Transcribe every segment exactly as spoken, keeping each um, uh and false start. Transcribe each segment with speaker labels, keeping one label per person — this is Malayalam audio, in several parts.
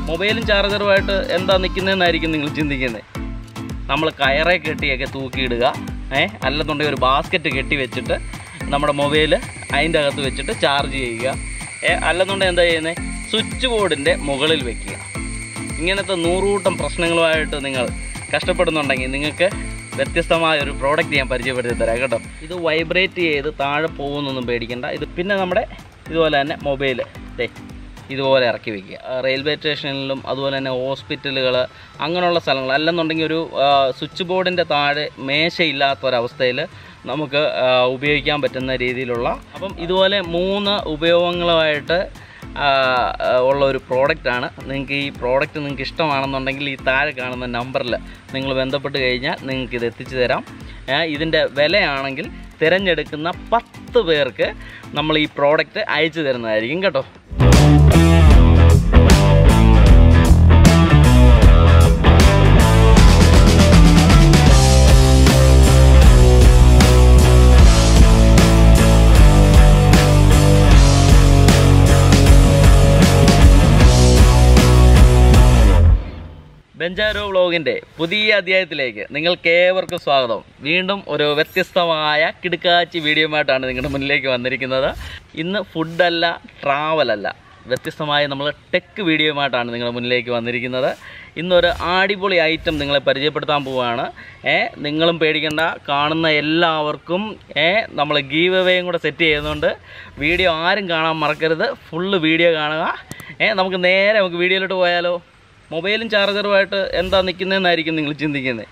Speaker 1: മൊബൈലും ചാർജറുമായിട്ട് എന്താ നിൽക്കുന്നതെന്നായിരിക്കും നിങ്ങൾ ചിന്തിക്കുന്നത്. നമ്മൾ കയറെ കെട്ടിയൊക്കെ തൂക്കിയിടുക, ഏ അല്ലെന്നുണ്ടെങ്കിൽ ഒരു ബാസ്ക്കറ്റ് കെട്ടി വെച്ചിട്ട് നമ്മുടെ മൊബൈൽ അതിൻ്റെ അകത്ത് വെച്ചിട്ട് ചാർജ് ചെയ്യുക, ഏ അല്ലെന്നുണ്ടെങ്കിൽ എന്താ ചെയ്യുന്നത്, സ്വിച്ച് ബോർഡിൻ്റെ മുകളിൽ വയ്ക്കുക. ഇങ്ങനത്തെ നൂറുകൂട്ടം പ്രശ്നങ്ങളുമായിട്ട് നിങ്ങൾ കഷ്ടപ്പെടുന്നുണ്ടെങ്കിൽ നിങ്ങൾക്ക് വ്യത്യസ്തമായ ഒരു പ്രോഡക്റ്റ് ഞാൻ പരിചയപ്പെടുത്തി തരാം കേട്ടോ. ഇത് വൈബ്രേറ്റ് ചെയ്ത് താഴെ പോകുന്നൊന്നും പേടിക്കേണ്ട. ഇത് പിന്നെ നമ്മുടെ ഇതുപോലെ തന്നെ മൊബൈൽ ദേ ഇതുപോലെ ഇറക്കി വയ്ക്കുക. റെയിൽവേ സ്റ്റേഷനിലും അതുപോലെ തന്നെ ഹോസ്പിറ്റലുകൾ അങ്ങനെയുള്ള സ്ഥലങ്ങൾ, അല്ലെന്നുണ്ടെങ്കിൽ ഒരു സ്വിച്ച് ബോർഡിൻ്റെ താഴെ മേശയില്ലാത്തൊരവസ്ഥയിൽ നമുക്ക് ഉപയോഗിക്കാൻ പറ്റുന്ന രീതിയിലുള്ള, അപ്പം ഇതുപോലെ മൂന്ന് ഉപയോഗങ്ങളുമായിട്ട് ഉള്ള ഒരു പ്രോഡക്റ്റാണ്. നിങ്ങൾക്ക് ഈ പ്രോഡക്റ്റ് നിങ്ങൾക്ക് ഇഷ്ടമാണെന്നുണ്ടെങ്കിൽ ഈ താഴെ കാണുന്ന നമ്പറിൽ നിങ്ങൾ ബന്ധപ്പെട്ട് കഴിഞ്ഞാൽ നിങ്ങൾക്ക് ഇത് എത്തിച്ചു തരാം. ഇതിൻ്റെ വിലയാണെങ്കിൽ തിരഞ്ഞെടുക്കുന്ന പത്ത് പേർക്ക് നമ്മൾ ഈ പ്രോഡക്റ്റ് അയച്ചു തരുന്നതായിരിക്കും കേട്ടോ. ബെഞ്ചാരോ വ്ളോഗിൻ്റെ പുതിയ അധ്യായത്തിലേക്ക് നിങ്ങൾക്കേവർക്കും സ്വാഗതം. വീണ്ടും ഒരു വ്യത്യസ്തമായ കിടുക്കാച്ചി വീഡിയോയുമായിട്ടാണ് നിങ്ങളുടെ മുന്നിലേക്ക് വന്നിരിക്കുന്നത്. ഇന്ന് ഫുഡല്ല, ട്രാവലല്ല, വ്യത്യസ്തമായ നമ്മൾ ടെക് വീഡിയോയുമായിട്ടാണ് നിങ്ങളുടെ മുന്നിലേക്ക് വന്നിരിക്കുന്നത്. ഇന്നൊരു അടിപൊളി ഐറ്റം നിങ്ങളെ പരിചയപ്പെടുത്താൻ പോവുകയാണ്. ഏ നിങ്ങളും പേടിക്കേണ്ട, കാണുന്ന എല്ലാവർക്കും ഏ നമ്മൾ ഗീവ് അവേയും കൂടെ സെറ്റ് ചെയ്യുന്നുണ്ട്. വീഡിയോ ആരും കാണാൻ മറക്കരുത്, ഫുള്ള് വീഡിയോ കാണുക. ഏ നമുക്ക് നേരെ നമുക്ക് വീഡിയോയിലോട്ട് പോയാലോ. മൊബൈലും ചാർജറുമായിട്ട് എന്താ നിൽക്കുന്നതെന്നായിരിക്കും നിങ്ങൾ ചിന്തിക്കുന്നത്.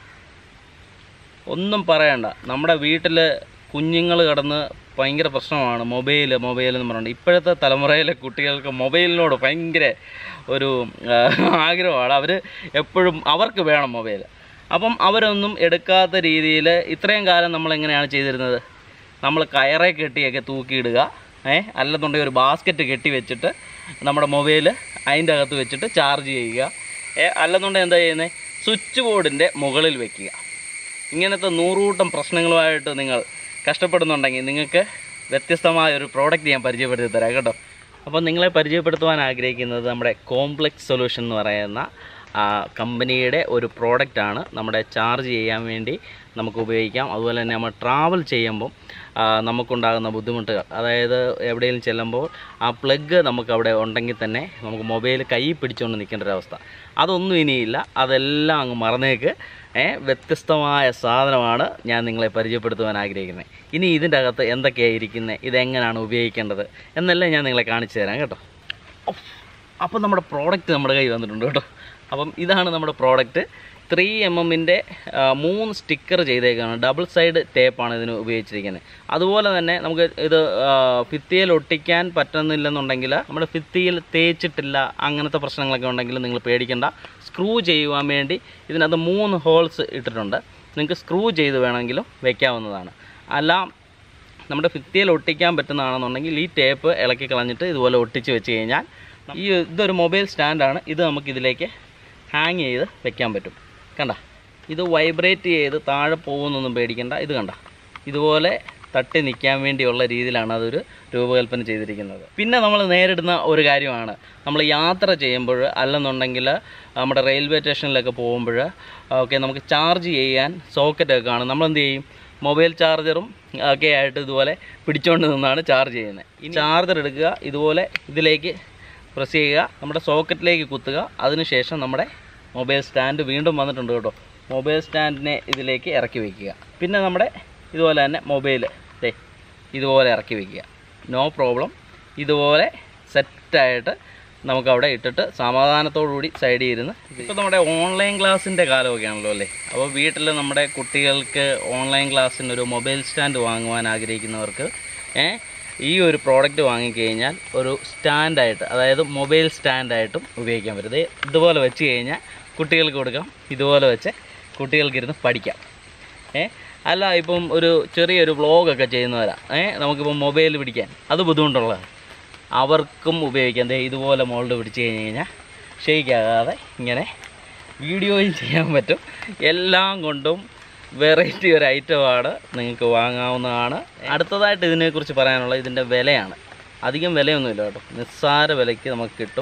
Speaker 1: ഒന്നും പറയണ്ട, നമ്മുടെ വീട്ടിൽ കുഞ്ഞുങ്ങൾ കിടന്ന് ഭയങ്കര പ്രശ്നമാണ് മൊബൈൽ മൊബൈൽ എന്ന് പറഞ്ഞുകൊണ്ട്. ഇപ്പോഴത്തെ തലമുറയിലെ കുട്ടികൾക്ക് മൊബൈലിനോട് ഭയങ്കര ഒരു ആഗ്രഹമാണ്. അവർ എപ്പോഴും അവർക്ക് വേണം മൊബൈൽ. അപ്പം അവരൊന്നും എടുക്കാത്ത രീതിയിൽ ഇത്രയും കാലം നമ്മളെങ്ങനെയാണ് ചെയ്തിരുന്നത്, നമ്മൾ കയറെ കെട്ടിയൊക്കെ തൂക്കിയിടുക, ഏ അല്ലെന്നുണ്ടെങ്കിൽ ഒരു ബാസ്ക്കറ്റ് കെട്ടി വെച്ചിട്ട് നമ്മുടെ മൊബൈൽ അതിൻ്റെ അകത്ത് വെച്ചിട്ട് ചാർജ് ചെയ്യുക, ഏ അല്ലെന്നുണ്ടെങ്കിൽ എന്താ ചെയ്യുന്നത്, സ്വിച്ച് ബോർഡിൻ്റെ മുകളിൽ വയ്ക്കുക. ഇങ്ങനത്തെ നൂറുകൂട്ടം പ്രശ്നങ്ങളുമായിട്ട് നിങ്ങൾ കഷ്ടപ്പെടുന്നുണ്ടെങ്കിൽ നിങ്ങൾക്ക് വ്യത്യസ്തമായ ഒരു പ്രോഡക്റ്റ് ഞാൻ പരിചയപ്പെടുത്തി തരാം കേട്ടോ. അപ്പോൾ നിങ്ങളെ പരിചയപ്പെടുത്തുവാൻ ആഗ്രഹിക്കുന്നത് നമ്മുടെ കോംപ്ലക്സ് സൊല്യൂഷൻ എന്ന് പറയുന്ന കമ്പനിയുടെ ഒരു പ്രോഡക്റ്റാണ്. നമ്മുടെ ചാർജ് ചെയ്യാൻ വേണ്ടി നമുക്ക് ഉപയോഗിക്കാം. അതുപോലെ തന്നെ നമ്മൾ ട്രാവൽ ചെയ്യുമ്പം നമുക്കുണ്ടാകുന്ന ബുദ്ധിമുട്ടുകൾ, അതായത് എവിടെയെങ്കിലും ചെല്ലുമ്പോൾ ആ പ്ലഗ് നമുക്ക് അവിടെ ഉണ്ടെങ്കിൽ തന്നെ നമുക്ക് മൊബൈൽ കൈ പിടിച്ചുകൊണ്ട് നിൽക്കേണ്ട ഒരവസ്ഥ, അതൊന്നും ഇനിയില്ല. അതെല്ലാം അങ്ങ് മറന്നേക്ക്. വ്യത്യസ്തമായ സാധനമാണ് ഞാൻ നിങ്ങളെ പരിചയപ്പെടുത്തുവാൻ ആഗ്രഹിക്കുന്നത്. ഇനി ഇതിൻ്റെ അകത്ത് എന്തൊക്കെയാണ് ഇരിക്കുന്നത്, ഇതെങ്ങനെയാണ് ഉപയോഗിക്കേണ്ടത് എന്നെല്ലാം ഞാൻ നിങ്ങളെ കാണിച്ചു തരാം കേട്ടോ. അപ്പം നമ്മുടെ പ്രോഡക്റ്റ് നമ്മുടെ കയ്യിൽ വന്നിട്ടുണ്ട് കേട്ടോ. അപ്പം ഇതാണ് നമ്മുടെ പ്രോഡക്റ്റ്. ത്രീ എം എമ്മിൻ്റെ മൂന്ന് സ്റ്റിക്കർ ചെയ്തേക്കാണ്. ഡബിൾ സൈഡ് ടേപ്പാണ് ഇതിന് ഉപയോഗിച്ചിരിക്കുന്നത്. അതുപോലെ തന്നെ നമുക്ക് ഇത് ഭിത്തിയിൽ ഒട്ടിക്കാൻ പറ്റുന്നില്ലെന്നുണ്ടെങ്കിൽ, നമ്മുടെ ഭിത്തിയിൽ തേച്ചിട്ടില്ല അങ്ങനത്തെ പ്രശ്നങ്ങളൊക്കെ ഉണ്ടെങ്കിൽ നിങ്ങൾ പേടിക്കേണ്ട. സ്ക്രൂ ചെയ്യുവാൻ വേണ്ടി ഇതിനകത്ത് മൂന്ന് ഹോൾസ് ഇട്ടിട്ടുണ്ട്. നിങ്ങൾക്ക് സ്ക്രൂ ചെയ്ത് വേണമെങ്കിലും വയ്ക്കാവുന്നതാണ്. അല്ല നമ്മുടെ ഭിത്തിയിൽ ഒട്ടിക്കാൻ പറ്റുന്നതാണെന്നുണ്ടെങ്കിൽ ഈ ടേപ്പ് ഇളക്കി കളഞ്ഞിട്ട് ഇതുപോലെ ഒട്ടിച്ച് വെച്ച് കഴിഞ്ഞാൽ, ഈ ഇതൊരു മൊബൈൽ സ്റ്റാൻഡാണ്. ഇത് നമുക്കിതിലേക്ക് ഹാങ് ചെയ്ത് വെക്കാൻ പറ്റും. കണ്ട, ഇത് വൈബ്രേറ്റ് ചെയ്ത് താഴെ പോകുന്നൊന്നും പേടിക്കേണ്ട. ഇത് കണ്ട, ഇതുപോലെ തട്ടി നിൽക്കാൻ വേണ്ടിയുള്ള രീതിയിലാണ് അതൊരു രൂപകൽപ്പന ചെയ്തിരിക്കുന്നത്. പിന്നെ നമ്മൾ നേരിടുന്ന ഒരു കാര്യമാണ്, നമ്മൾ യാത്ര ചെയ്യുമ്പോൾ അല്ലെന്നുണ്ടെങ്കിൽ നമ്മുടെ റെയിൽവേ സ്റ്റേഷനിലൊക്കെ പോകുമ്പോൾ ഓക്കെ നമുക്ക് ചാർജ് ചെയ്യാൻ സോക്കറ്റൊക്കെ കാണും. നമ്മളെന്ത് ചെയ്യും, മൊബൈൽ ചാർജറും ഒക്കെ ആയിട്ട് ഇതുപോലെ പിടിച്ചുകൊണ്ട് നിന്നാണ് ചാർജ് ചെയ്യുന്നത്. ഈ ചാർജർ എടുക്കുക, ഇതുപോലെ ഇതിലേക്ക് പ്രസ് ചെയ്യുക, നമ്മുടെ സോക്കറ്റിലേക്ക് കുത്തുക. അതിനുശേഷം നമ്മുടെ മൊബൈൽ സ്റ്റാൻഡ് വീണ്ടും വന്നിട്ടുണ്ട് കേട്ടോ. മൊബൈൽ സ്റ്റാൻഡിനെ ഇതിലേക്ക് ഇറക്കി വയ്ക്കുക. പിന്നെ നമ്മുടെ ഇതുപോലെ തന്നെ മൊബൈൽ ദേ ഇതുപോലെ ഇറക്കി വയ്ക്കുക. No problem. ഇതുപോലെ സെറ്റായിട്ട് നമുക്കവിടെ ഇട്ടിട്ട് സമാധാനത്തോടുകൂടി സൈഡിൽ ഇരുന്ന്. ഇപ്പോൾ നമ്മുടെ ഓൺലൈൻ ക്ലാസ്സിൻ്റെ കാലമൊക്കെ ആണല്ലോ അല്ലേ. അപ്പോൾ വീട്ടിൽ നമ്മുടെ കുട്ടികൾക്ക് ഓൺലൈൻ ക്ലാസ്സിനൊരു മൊബൈൽ സ്റ്റാൻഡ് വാങ്ങുവാൻ ആഗ്രഹിക്കുന്നവർക്ക് ഈ ഒരു പ്രോഡക്റ്റ് വാങ്ങിക്കഴിഞ്ഞാൽ ഒരു സ്റ്റാൻഡായിട്ട്, അതായത് മൊബൈൽ സ്റ്റാൻഡായിട്ടും ഉപയോഗിക്കാൻ പറ്റും. ഇതുപോലെ വെച്ച് കഴിഞ്ഞാൽ കുട്ടികൾക്ക് കൊടുക്കാം. ഇതുപോലെ വെച്ച് കുട്ടികൾക്കിരുന്ന് പഠിക്കാം. ഏ അല്ല ഇപ്പം ഒരു ചെറിയൊരു വ്ളോഗൊക്കെ ചെയ്യുന്നവരാ, ഏ നമുക്കിപ്പം മൊബൈൽ പിടിക്കാൻ അത് ബുദ്ധിമുട്ടുള്ളതാണ്, അവർക്കും ഉപയോഗിക്കാം. ഇതുപോലെ മോൾഡ് പിടിച്ച് കഴിഞ്ഞ് കഴിഞ്ഞാൽ ഷെയ്ക്കാകാതെ ഇങ്ങനെ വീഡിയോയും ചെയ്യാൻ പറ്റും. എല്ലാം കൊണ്ടും വെറൈറ്റി ഒരു ഐറ്റമാണ്, നിങ്ങൾക്ക് വാങ്ങാവുന്നതാണ്. അടുത്തതായിട്ട് ഇതിനെക്കുറിച്ച് പറയാനുള്ളത് ഇതിൻ്റെ വിലയാണ്. അധികം വിലയൊന്നുമില്ല കേട്ടോ, നിസ്സാര വിലയ്ക്ക് നമുക്ക് കിട്ടും.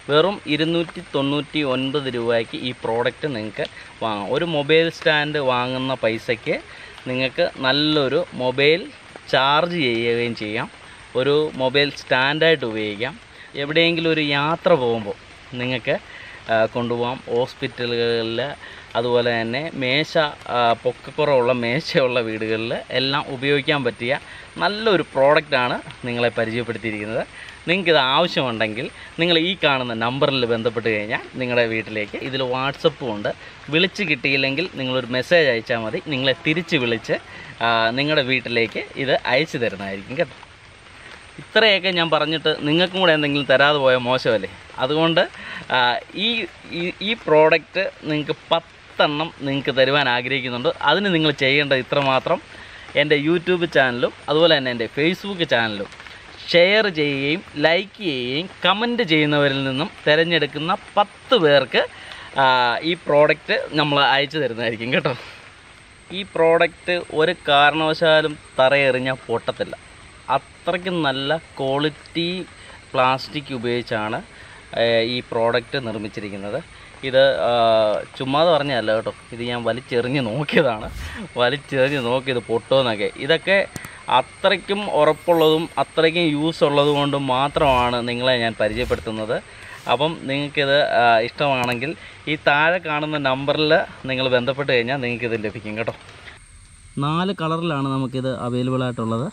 Speaker 1: വെറും ഇരുന്നൂറ്റി തൊണ്ണൂറ്റി ഒൻപത് രൂപയ്ക്ക് ഈ പ്രോഡക്റ്റ് നിങ്ങൾക്ക് വാങ്ങാം. ഒരു മൊബൈൽ സ്റ്റാൻഡ് വാങ്ങുന്ന പൈസയ്ക്ക് നിങ്ങൾക്ക് നല്ലൊരു മൊബൈൽ ചാർജ് ചെയ്യുകയും ചെയ്യാം. ഒരു മൊബൈൽ സ്റ്റാൻഡായിട്ട് ഉപയോഗിക്കാം. എവിടെയെങ്കിലും ഒരു യാത്ര പോകുമ്പോൾ നിങ്ങൾക്ക് കൊണ്ടുപോകാം. ഹോസ്പിറ്റലുകളിൽ, അതുപോലെ തന്നെ മേശ പൊക്കക്കുറവുള്ള മേശയുള്ള വീടുകളിൽ എല്ലാം ഉപയോഗിക്കാൻ പറ്റിയ നല്ലൊരു പ്രോഡക്റ്റാണ് നിങ്ങളെ പരിചയപ്പെടുത്തിയിരിക്കുന്നത്. നിങ്ങൾക്കിത് ആവശ്യമുണ്ടെങ്കിൽ നിങ്ങൾ ഈ കാണുന്ന നമ്പറിൽ ബന്ധപ്പെട്ട് കഴിഞ്ഞാൽ നിങ്ങളുടെ വീട്ടിലേക്ക്, ഇതിൽ വാട്സപ്പും ഉണ്ട്, വിളിച്ച് കിട്ടിയില്ലെങ്കിൽ നിങ്ങളൊരു മെസ്സേജ് അയച്ചാൽ മതി. നിങ്ങളെ തിരിച്ച് വിളിച്ച് നിങ്ങളുടെ വീട്ടിലേക്ക് ഇത് അയച്ചു തരുന്നതായിരിക്കും കേട്ടോ. ഇത്രയൊക്കെ ഞാൻ പറഞ്ഞിട്ട് നിങ്ങൾക്കും കൂടെ എന്തെങ്കിലും തരാതെ പോയാൽ മോശമല്ലേ? അതുകൊണ്ട് ഈ ഈ പ്രോഡക്റ്റ് നിങ്ങൾക്ക് പത്തെണ്ണം നിങ്ങൾക്ക് തരുവാൻ ആഗ്രഹിക്കുന്നുണ്ട്. അതിന് നിങ്ങൾ ചെയ്യേണ്ടത് ഇത്രമാത്രം: എൻ്റെ യൂട്യൂബ് ചാനലും അതുപോലെ തന്നെ എൻ്റെ ഫേസ്ബുക്ക് ചാനലും ഷെയർ ചെയ്യുകയും ലൈക്ക് ചെയ്യുകയും കമൻറ്റ് ചെയ്യുന്നവരിൽ നിന്നും തിരഞ്ഞെടുക്കുന്ന പത്ത് പേർക്ക് ഈ പ്രോഡക്റ്റ് നമ്മൾ അയച്ചു തരുന്നതായിരിക്കും കേട്ടോ. ഈ പ്രോഡക്റ്റ് ഒരു കാരണവശാലും തറയെറിഞ്ഞാൽ പൊട്ടത്തില്ല. അത്രയ്ക്കും നല്ല ക്വാളിറ്റി പ്ലാസ്റ്റിക് ഉപയോഗിച്ചാണ് ഈ പ്രോഡക്റ്റ് നിർമ്മിച്ചിരിക്കുന്നത്. ഇത് ചുമ്മാതെ പറഞ്ഞതല്ല കേട്ടോ, ഇത് ഞാൻ വലിച്ചെറിഞ്ഞ് നോക്കിയതാണ്. വലിച്ചെറിഞ്ഞ് നോക്കിയത് പൊട്ടുമെന്നൊക്കെ. ഇതൊക്കെ അത്രയ്ക്കും ഉറപ്പുള്ളതും അത്രയ്ക്കും യൂസ് ഉള്ളത് കൊണ്ടും മാത്രമാണ് നിങ്ങളെ ഞാൻ പരിചയപ്പെടുത്തുന്നത്. അപ്പം നിങ്ങൾക്കിത് ഇഷ്ടമാണെങ്കിൽ ഈ താഴെ കാണുന്ന നമ്പറിൽ നിങ്ങൾ ബന്ധപ്പെട്ട് കഴിഞ്ഞാൽ നിങ്ങൾക്കിത് ലഭിക്കും കേട്ടോ. നാല് കളറിലാണ് നമുക്കിത് അവൈലബിൾ ആയിട്ടുള്ളത്.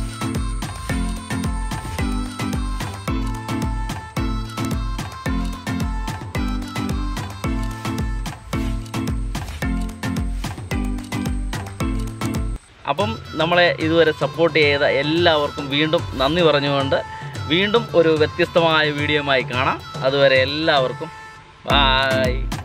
Speaker 1: അപ്പം നമ്മളെ ഇതുവരെ സപ്പോർട്ട് ചെയ്ത എല്ലാവർക്കും വീണ്ടും നന്ദി പറഞ്ഞുകൊണ്ട് വീണ്ടും ഒരു വ്യത്യസ്തമായ വീഡിയോയുമായി കാണാം. അതുവരെ എല്ലാവർക്കും ബായ്.